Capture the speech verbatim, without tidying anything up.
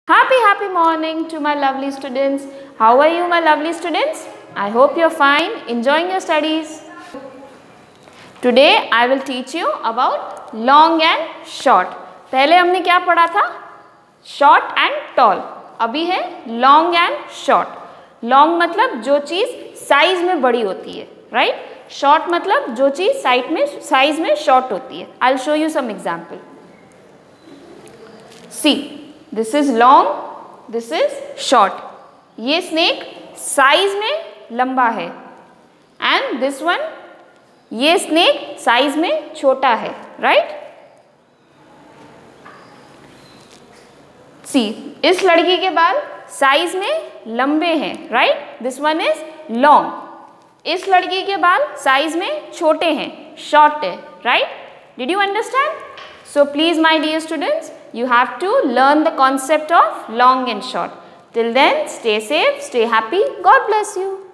Happy, happy morning to my lovely students. How are you, my lovely students? I hope you're fine, enjoying your studies. Today I will teach you about long and short. पहले हमने क्या पढ़ा था? Short and tall. अभी है long and short. Long मतलब जो चीज़ साइज में बड़ी होती है, right? Short मतलब जो चीज़ साइज में साइज में short होती है. I'll show you some example. See. This is long, this is short. ये snake साइज में लंबा है and this one ये snake साइज में छोटा है, right? See, इस लड़की के बाल साइज में लंबे हैं, right? This one is long. इस लड़की के बाल साइज में छोटे हैं, short है, right? Did you understand? So please, my dear students, you have to learn the concept of long and short. Till then, stay safe, stay happy. God bless you.